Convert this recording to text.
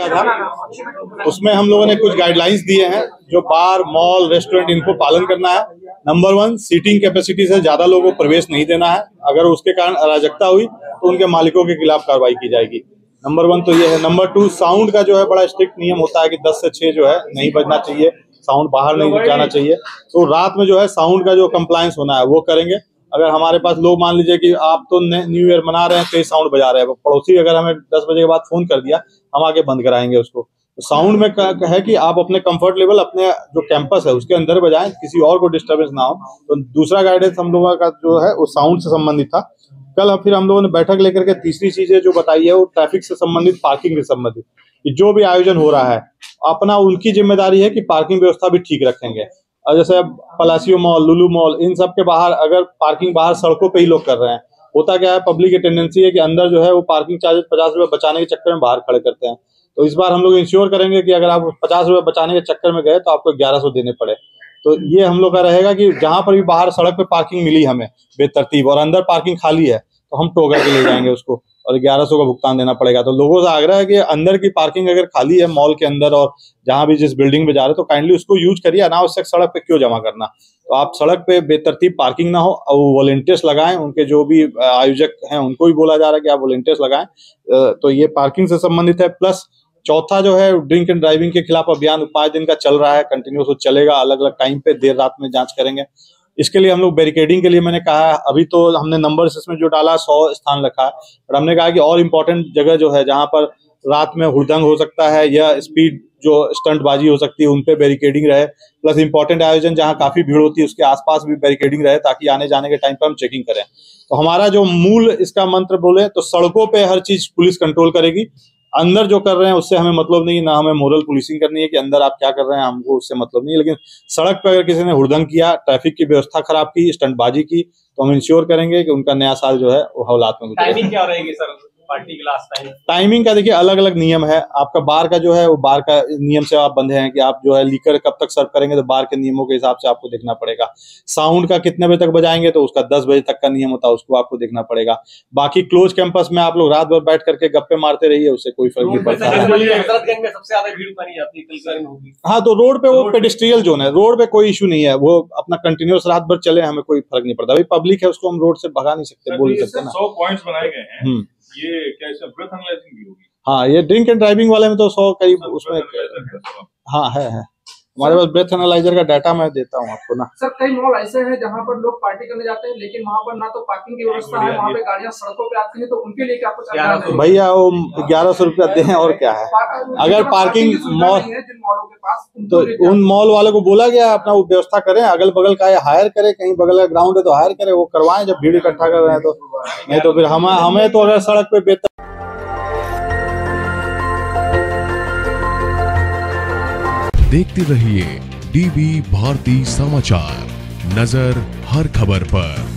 किया था, उसमें हम लोगों ने कुछ गाइडलाइंस दिए हैं जो बार, मॉल, रेस्टोरेंट इनको पालन करना है। नंबर 1, सीटिंग कैपेसिटी से ज्यादा लोगों को प्रवेश नहीं देना है। अगर उसके कारण अराजकता हुई तो उनके मालिकों के खिलाफ कार्रवाई की जाएगी। नंबर 1 तो ये है। नंबर 2, साउंड का जो है बड़ा स्ट्रिक्ट नियम होता है कि 10 से 6 जो है नहीं बजना चाहिए, साउंड बाहर नहीं जाना चाहिए। तो रात में जो है साउंड का जो कंप्लायंस होना है वो करेंगे। अगर हमारे पास लोग मान लीजिए कि आप तो न्यू ईयर मना रहे हैं, तेज साउंड बजा रहे हैं, पड़ोसी अगर हमें 10 बजे के बाद फोन कर दिया, हम आके बंद कराएंगे उसको। तो साउंड में है कि आप अपने कंफर्ट लेवल, अपने जो कैंपस है उसके अंदर बजाएं, किसी और को डिस्टर्बेंस ना हो। तो दूसरा गाइडेंस हम लोगों का जो है वो साउंड से संबंधित था। कल फिर हम लोगों ने बैठक लेकर के तीसरी चीजें जो बताई है वो ट्रैफिक से संबंधित, पार्किंग से संबंधित, कि जो भी आयोजन हो रहा है अपना उनकी जिम्मेदारी है कि पार्किंग व्यवस्था भी ठीक रखेंगे। और जैसे पलासियो मॉल, लुलु मॉल, इन सब के बाहर अगर पार्किंग बाहर सड़कों पे ही लोग कर रहे हैं, होता क्या है, पब्लिक की टेंडेंसी है कि अंदर जो है वो पार्किंग चार्जेस 50 रुपए बचाने के चक्कर में बाहर खड़े करते हैं। तो इस बार हम लोग इंश्योर करेंगे कि अगर आप 50 रुपए बचाने के चक्कर में गए तो आपको 1100 देने पड़े। तो ये हम लोग का रहेगा कि जहां पर भी बाहर सड़क पे पार्किंग मिली हमें बेतरतीब और अंदर पार्किंग खाली है तो हम टो करके ले जाएंगे उसको और 1100 का भुगतान देना पड़ेगा। तो लोगों से आग्रह है कि अंदर की पार्किंग अगर खाली है मॉल के अंदर और जहां भी जिस बिल्डिंग में जा रहे हो तो काइंडली उसको यूज करिए, अनावश्यक सड़क पे क्यों जमा करना। तो आप सड़क पे बेतरतीब पार्किंग ना हो और वॉलंटियर्स लगाएं, उनके जो भी आयोजक हैं उनको भी बोला जा रहा है कि आप वॉलंटियर्स लगाएं। तो ये पार्किंग से संबंधित है। प्लस चौथा जो है ड्रिंक एंड ड्राइविंग के खिलाफ अभियान 5 दिन का चल रहा है, कंटिन्यूस वो चलेगा, अलग अलग टाइम पे देर रात में जांच करेंगे। इसके लिए हम लोग बैरिकेडिंग के लिए मैंने कहा है, अभी तो हमने नंबर इसमें जो डाला 100 स्थान रखा है, और हमने कहा कि और इम्पोर्टेंट जगह जो है जहां पर रात में हुड़दंग हो सकता है या स्पीड जो स्टंटबाजी हो सकती है उन पे बैरिकेडिंग रहे। प्लस इंपॉर्टेंट आयोजन जहां काफी भीड़ होती है उसके आसपास भी बैरिकेडिंग रहे ताकि आने जाने के टाइम पर हम चेकिंग करें। तो हमारा जो मूल इसका मंत्र बोले तो सड़कों पे हर चीज पुलिस कंट्रोल करेगी, अंदर जो कर रहे हैं उससे हमें मतलब नहीं, ना हमें मोरल पुलिसिंग करनी है कि अंदर आप क्या कर रहे हैं, हमको उससे मतलब नहीं। लेकिन सड़क पर अगर किसी ने हुड़दंग किया, ट्रैफिक की व्यवस्था खराब की, स्टंटबाजी की, तो हम इंश्योर करेंगे कि उनका नया साल जो है वो हौलात में गुजरे। टाइमिंग क्या रहेगी सर पार्टी की लास्ट टाइम? टाइमिंग का देखिए अलग अलग नियम है। आपका बार का जो है वो बार का नियम से आप बंधे हैं कि आप जो है लीकर कब तक सर्व करेंगे, तो बार के नियमों के हिसाब से आपको देखना पड़ेगा। साउंड का कितने बजे तक बजाएंगे तो उसका 10 बजे तक का नियम होता है, उसको आपको देखना पड़ेगा। बाकी क्लोज कैंपस में आप लोग रात भर बैठ करके गप्पे मारते रहिए, उससे कोई फर्क नहीं पड़ता है। सबसे ज्यादा भीड़ बनी जाती है। हाँ, तो रोड पे वो पेडिस्ट्रियल जोन है, रोड पे कोई इशू नहीं है, वो अपना कंटिन्यूस रात भर चले, हमें कोई फर्क नहीं पड़ता। भाई पब्लिक है, उसको हम रोड से भगा नहीं सकते, बोल नहीं सकते ना। 100 पॉइंट्स बनाए गए हैं, ये क्या इसमें ब्रेथ एनालाइजिंग भी होगी? हाँ, ये ड्रिंक एंड ड्राइविंग वाले में तो 100 करीब उसमें, हाँ है हमारे पास ब्रेथ एनालाइजर का डाटा मैं देता हूँ आपको ना। सर कई मॉल ऐसे हैं जहाँ पर लोग पार्टी करने जाते हैं लेकिन वहाँ पर ना तो पार्किंग की व्यवस्था है, वहाँ पे गाड़ियाँ सड़कों पे आती हैं, तो उनके लिए क्या कुछ? भैया वो 1100 रुपया दें और क्या है। अगर पार्किंग मॉल जिन मॉलों के पास, तो उन मॉल वालों को बोला गया अपना वो व्यवस्था करें, अगल बगल का हायर करें, कहीं बगल का ग्राउंड है तो हायर करें, वो करवाएं जब भीड़ इकट्ठा कर रहे हैं तो। नहीं तो फिर हमें तो अगर सड़क पे बेहतर। देखते रहिए डीवी भारती समाचार, नजर हर खबर पर।